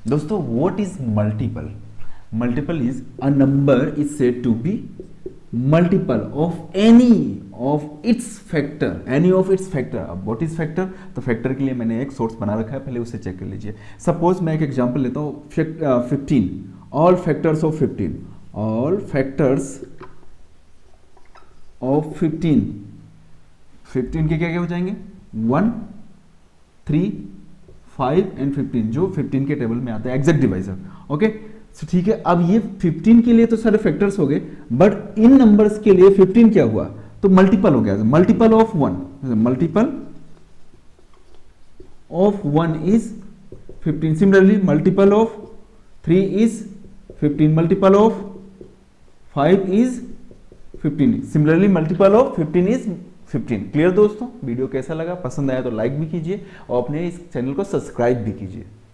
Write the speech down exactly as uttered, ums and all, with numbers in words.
दोस्तों what is multiple? Multiple is a number is said to be multiple of any of its factor, any of its factor. अब what is factor? तो factor के लिए मैंने एक source बना रखा है, पहले उसे चेक कर लीजिए। सपोज मैं एक एग्जांपल लेता हूँ, fifteen, all factors of fifteen, all factors of fifteen, fifteen के क्या क्या हो जाएंगे? One, three, five and fifteen, जो फिफ्टीन के टेबल में आता है, एग्जैक्ट डिवाइजर। ओके, तो ठीक है, अब ये फिफ्टीन के लिए तो सारे फैक्टर्स हो गए, बट इन नंबर्स के लिए फिफ्टीन क्या हुआ? तो मल्टीपल हो गया, multiple of one, multiple of one is fifteen. Similarly multiple of three is fifteen, multiple of five is fifteen, similarly multiple of fifteen is fifteen. Clear दोस्तों? Video कैसा लगा? पसंद आया तो लाइक भी कीजिए और अपने इस चैनल को सब्सक्राइब भी कीजिए।